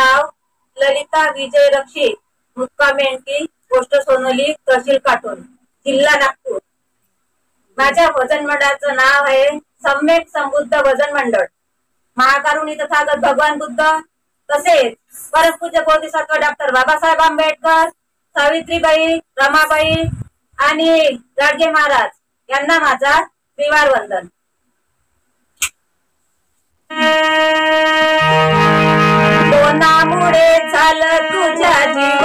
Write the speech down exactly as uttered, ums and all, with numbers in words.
नाव ललिता विजय रक्षित, मुक्काम मेंढकी, पोस्ट सोनोली, तहसील काटोल, जिल्हा नागपूर। माझ्या भजन मंडळाचं नाव आहे सम्यक संबुद्ध भजन मंडळ। महाकारुणी तथागत भगवान बुद्ध तसेच परमपूज्य बोधिसत्व डॉक्टर बाबासाहेब आंबेडकर, सावित्रीबाई, रमाबाई आणि गाडगे महाराज यांना माझा त्रिवार वंदन। कोणामुळे झालं तुझ्या जीवा